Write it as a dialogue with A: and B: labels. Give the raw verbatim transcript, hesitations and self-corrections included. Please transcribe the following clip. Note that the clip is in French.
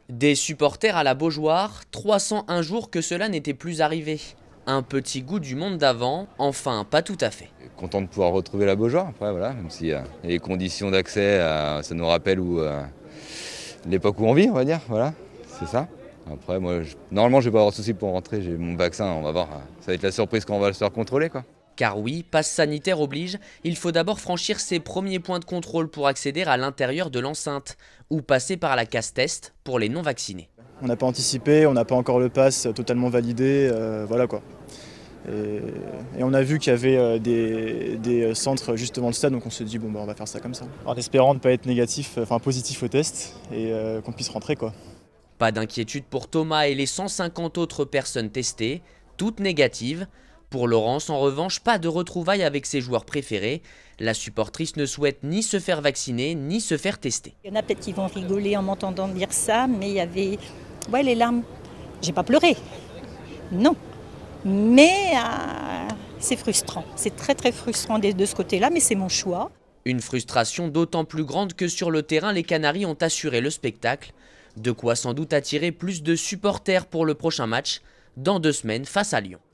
A: Des supporters à la Beaujoire, trois cent un jours que cela n'était plus arrivé. Un petit goût du monde d'avant, enfin pas tout à fait.
B: Content de pouvoir retrouver la Beaujoire, après voilà, même si euh, les conditions d'accès, euh, ça nous rappelle où euh, l'époque où on vit, on va dire, voilà, c'est ça. Après, moi, je, normalement, je vais pas avoir de soucis pour rentrer, j'ai mon vaccin, on va voir, ça va être la surprise quand on va se faire contrôler, quoi.
A: Car oui, passe sanitaire oblige, il faut d'abord franchir ses premiers points de contrôle pour accéder à l'intérieur de l'enceinte, ou passer par la case test pour les non-vaccinés.
C: On n'a pas anticipé, on n'a pas encore le pass totalement validé, euh, voilà quoi. Et, et on a vu qu'il y avait euh, des, des centres juste devant le stade, donc on s'est dit bon bah on va faire ça comme ça. En espérant ne pas être négatif, enfin positif au test et euh, qu'on puisse rentrer quoi.
A: Pas d'inquiétude pour Thomas et les cent cinquante autres personnes testées, toutes négatives. Pour Laurence, en revanche, pas de retrouvailles avec ses joueurs préférés. La supportrice ne souhaite ni se faire vacciner, ni se faire tester.
D: Il y en a peut-être qui vont rigoler en m'entendant dire ça, mais il y avait... Ouais, les larmes. J'ai pas pleuré. Non. Mais euh, c'est frustrant. C'est très très frustrant de, de ce côté-là, mais c'est mon choix.
A: Une frustration d'autant plus grande que sur le terrain, les Canaries ont assuré le spectacle. De quoi sans doute attirer plus de supporters pour le prochain match, dans deux semaines face à Lyon.